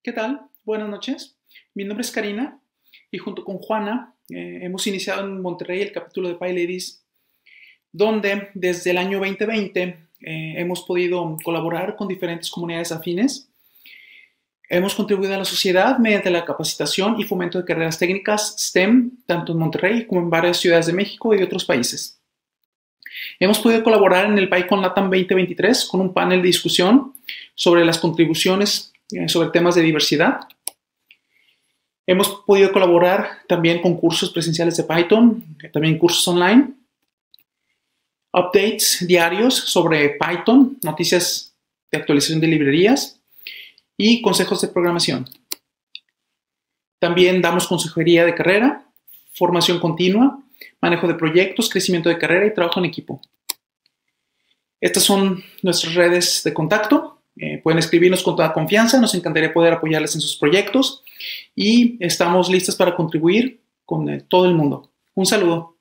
¿Qué tal? Buenas noches. Mi nombre es Karina y junto con Juana hemos iniciado en Monterrey el capítulo de PyLadies, donde desde el año 2020 hemos podido colaborar con diferentes comunidades afines. Hemos contribuido a la sociedad mediante la capacitación y fomento de carreras técnicas STEM, tanto en Monterrey como en varias ciudades de México y de otros países. Hemos podido colaborar en el PyCon LATAM 2023 con un panel de discusión sobre las contribuciones sobre temas de diversidad. Hemos podido colaborar también con cursos presenciales de Python, también cursos online, updates diarios sobre Python, noticias de actualización de librerías y consejos de programación. También damos consejería de carrera, formación continua, manejo de proyectos, crecimiento de carrera y trabajo en equipo. Estas son nuestras redes de contacto. Pueden escribirnos con toda confianza, nos encantaría poder apoyarles en sus proyectos y estamos listos para contribuir con todo el mundo. Un saludo.